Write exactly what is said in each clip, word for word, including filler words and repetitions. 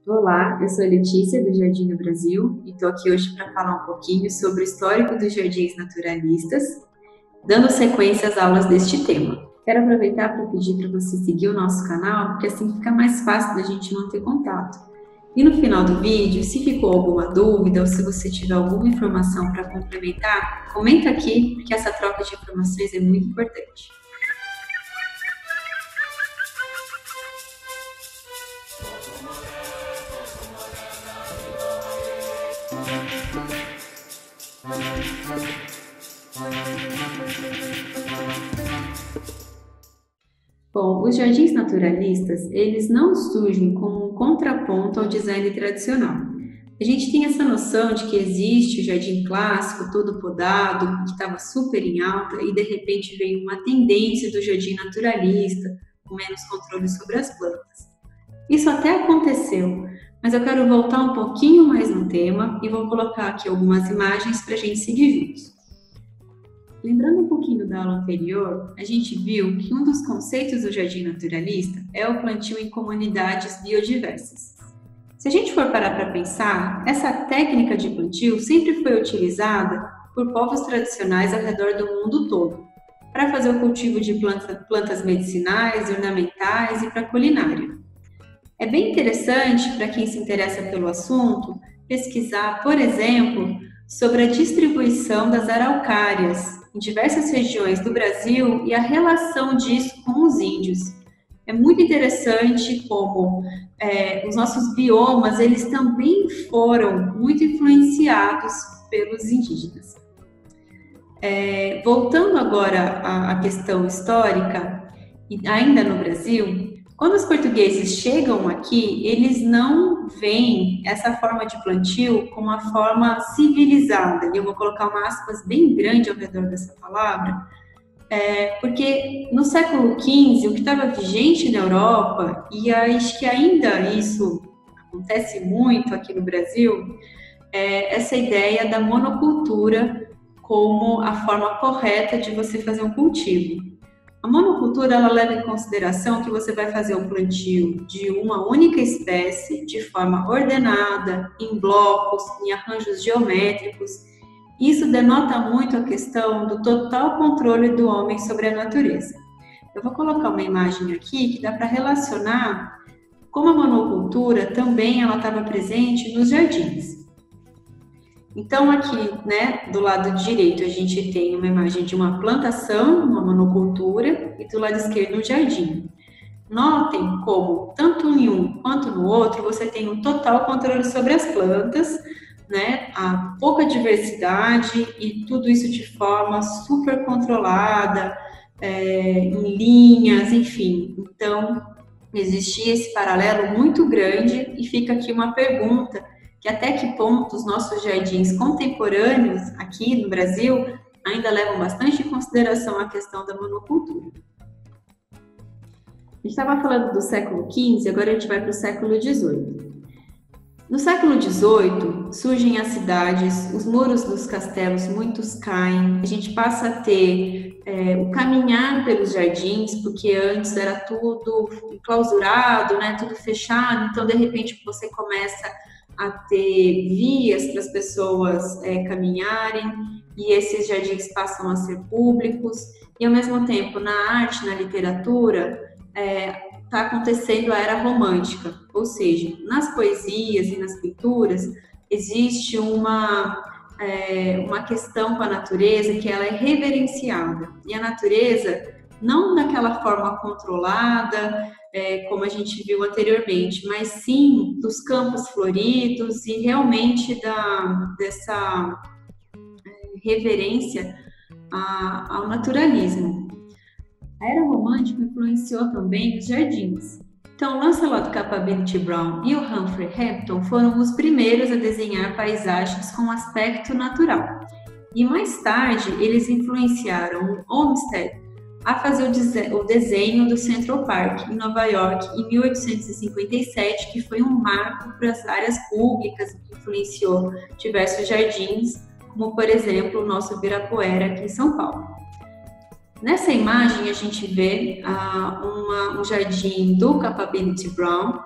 Olá, eu sou a Letícia, do Jardim do Brasil, e estou aqui hoje para falar um pouquinho sobre o histórico dos jardins naturalistas, dando sequência às aulas deste tema. Quero aproveitar para pedir para você seguir o nosso canal, porque assim fica mais fácil da gente manter contato. E no final do vídeo, se ficou alguma dúvida ou se você tiver alguma informação para complementar, comenta aqui, porque essa troca de informações é muito importante. Bom, os jardins naturalistas, eles não surgem como um contraponto ao design tradicional. A gente tem essa noção de que existe o jardim clássico, todo podado, que estava super em alta, e de repente veio uma tendência do jardim naturalista, com menos controle sobre as plantas. Isso até aconteceu, mas eu quero voltar um pouquinho mais no tema e vou colocar aqui algumas imagens para a gente seguir juntos. Lembrando um pouquinho da aula anterior, a gente viu que um dos conceitos do jardim naturalista é o plantio em comunidades biodiversas. Se a gente for parar para pensar, essa técnica de plantio sempre foi utilizada por povos tradicionais ao redor do mundo todo, para fazer o cultivo de planta, plantas medicinais, ornamentais e para culinária. É bem interessante para quem se interessa pelo assunto pesquisar, por exemplo, sobre a distribuição das araucárias em diversas regiões do Brasil e a relação disso com os índios. É muito interessante como é, os nossos biomas, eles também foram muito influenciados pelos indígenas. É, voltando agora à, à questão histórica, e ainda no Brasil, quando os portugueses chegam aqui, eles não veem essa forma de plantio como uma forma civilizada, e eu vou colocar uma aspas bem grande ao redor dessa palavra, é, porque no século quinze, o que estava vigente na Europa, e acho que ainda isso acontece muito aqui no Brasil, é essa ideia da monocultura como a forma correta de você fazer um cultivo. A monocultura, ela leva em consideração que você vai fazer um plantio de uma única espécie, de forma ordenada, em blocos, em arranjos geométricos. Isso denota muito a questão do total controle do homem sobre a natureza. Eu vou colocar uma imagem aqui que dá para relacionar como a monocultura também ela estava presente nos jardins. Então, aqui, né, do lado direito, a gente tem uma imagem de uma plantação, uma monocultura, e do lado esquerdo, um jardim. Notem como, tanto em um quanto no outro, você tem um total controle sobre as plantas, né, a pouca diversidade e tudo isso de forma super controlada, é, em linhas, enfim. Então, existia esse paralelo muito grande e fica aqui uma pergunta, que até que ponto os nossos jardins contemporâneos aqui no Brasil ainda levam bastante em consideração a questão da monocultura. A gente estava falando do século quinze, agora a gente vai para o século dezoito. No século dezoito, surgem as cidades, os muros dos castelos muitos caem, a gente passa a ter é, o caminhar pelos jardins, porque antes era tudo clausurado, né, tudo fechado, então de repente você começa a ter vias para as pessoas é, caminharem, e esses jardins passam a ser públicos, e ao mesmo tempo, na arte, na literatura, está é, acontecendo a era romântica, ou seja, nas poesias e nas pinturas, existe uma, é, uma questão com a natureza que ela é reverenciada, e a natureza, não daquela forma controlada, É, como a gente viu anteriormente, mas sim dos campos floridos e realmente da, dessa é, reverência a, ao naturalismo. A era romântica influenciou também os jardins. Então, Lancelot Capability Brown e o Humphrey Hampton foram os primeiros a desenhar paisagens com aspecto natural. E mais tarde, eles influenciaram o Olmsted a fazer o desenho do Central Park, em Nova York, em mil oitocentos e cinquenta e sete, que foi um marco para as áreas públicas, que influenciou diversos jardins, como, por exemplo, o nosso Ibirapuera, aqui em São Paulo. Nessa imagem, a gente vê ah, uma, um jardim do Capability Brown,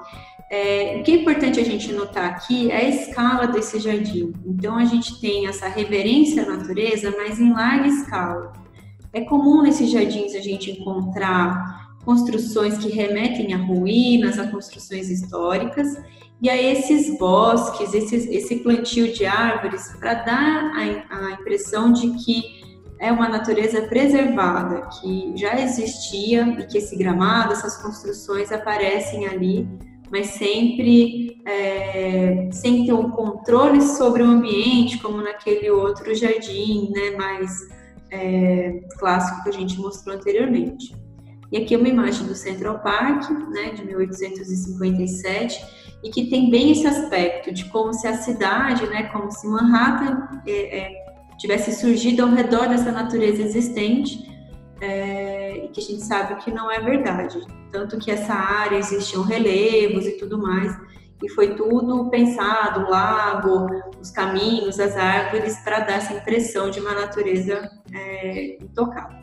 É, o que é importante a gente notar aqui é a escala desse jardim. Então, a gente tem essa reverência à natureza, mas em larga escala. É comum nesses jardins a gente encontrar construções que remetem a ruínas, a construções históricas, e a esses bosques, esses, esse plantio de árvores, para dar a, a impressão de que é uma natureza preservada, que já existia e que esse gramado, essas construções aparecem ali, mas sempre é, sem ter um controle sobre o ambiente, como naquele outro jardim, né, mais é, clássico que a gente mostrou anteriormente. E aqui é uma imagem do Central Park, né, de mil oitocentos e cinquenta e sete, e que tem bem esse aspecto de como se a cidade, né, como se Manhattan é, é, tivesse surgido ao redor dessa natureza existente, é, e que a gente sabe que não é verdade. Tanto que essa área existiam relevos e tudo mais, e foi tudo pensado, o lago, os caminhos, as árvores, para dar essa impressão de uma natureza é, intocável.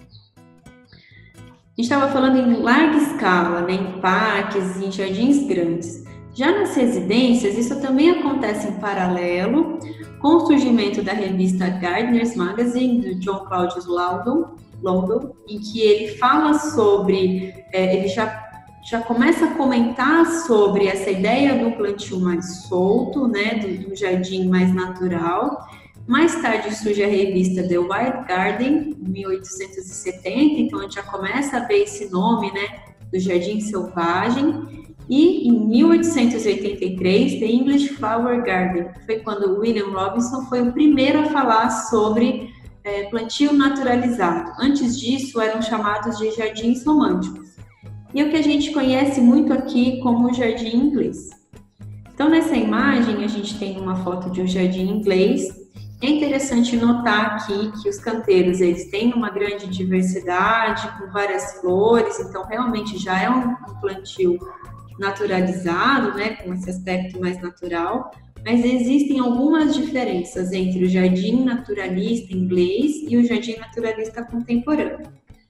A gente estava falando em larga escala, né, em parques e em jardins grandes. Já nas residências, isso também acontece em paralelo com o surgimento da revista Gardener's Magazine, do John Claudius Loudon, Loudon, em que ele fala sobre, é, ele já, já começa a comentar sobre essa ideia do plantio mais solto, né, do, do jardim mais natural. Mais tarde surge a revista The Wild Garden, em mil oitocentos e setenta, então a gente já começa a ver esse nome, né, do jardim selvagem. E em mil oitocentos e oitenta e três, The English Flower Garden, que foi quando William Robinson foi o primeiro a falar sobre é, plantio naturalizado. Antes disso, eram chamados de jardins românticos. E é o que a gente conhece muito aqui como jardim inglês. Então, nessa imagem, a gente tem uma foto de um jardim inglês. É interessante notar aqui que os canteiros, eles têm uma grande diversidade, com várias flores, então realmente já é um plantio naturalizado, né, com esse aspecto mais natural, mas existem algumas diferenças entre o jardim naturalista inglês e o jardim naturalista contemporâneo.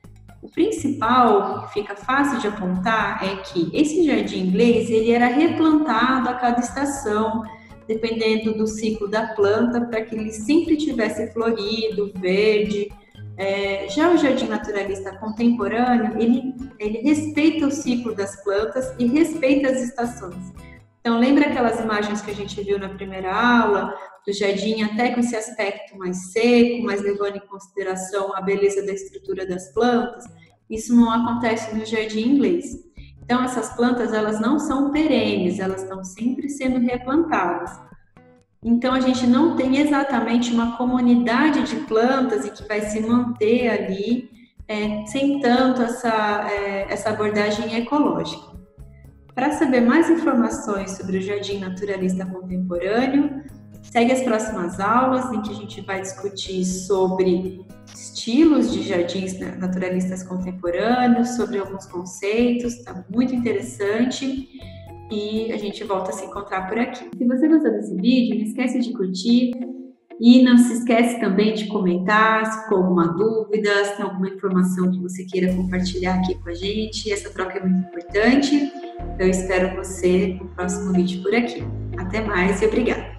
O principal, que fica fácil de apontar, é que esse jardim inglês, ele era replantado a cada estação, dependendo do ciclo da planta, para que ele sempre tivesse florido, verde. É, já o jardim naturalista contemporâneo, ele, ele respeita o ciclo das plantas e respeita as estações. Então, lembra aquelas imagens que a gente viu na primeira aula, do jardim até com esse aspecto mais seco, mas levando em consideração a beleza da estrutura das plantas? Isso não acontece no jardim inglês. Então, essas plantas, elas não são perenes, elas estão sempre sendo replantadas. Então, a gente não tem exatamente uma comunidade de plantas e que vai se manter ali, é, sem tanto essa, é, essa abordagem ecológica. Para saber mais informações sobre o Jardim Naturalista Contemporâneo, segue as próximas aulas, em que a gente vai discutir sobre estilos de jardins naturalistas contemporâneos, sobre alguns conceitos, está muito interessante. E a gente volta a se encontrar por aqui. Se você gostou desse vídeo, não esquece de curtir e não se esquece também de comentar se ficou alguma dúvida, se tem alguma informação que você queira compartilhar aqui com a gente. Essa troca é muito importante. Eu espero você no próximo vídeo por aqui. Até mais e obrigada!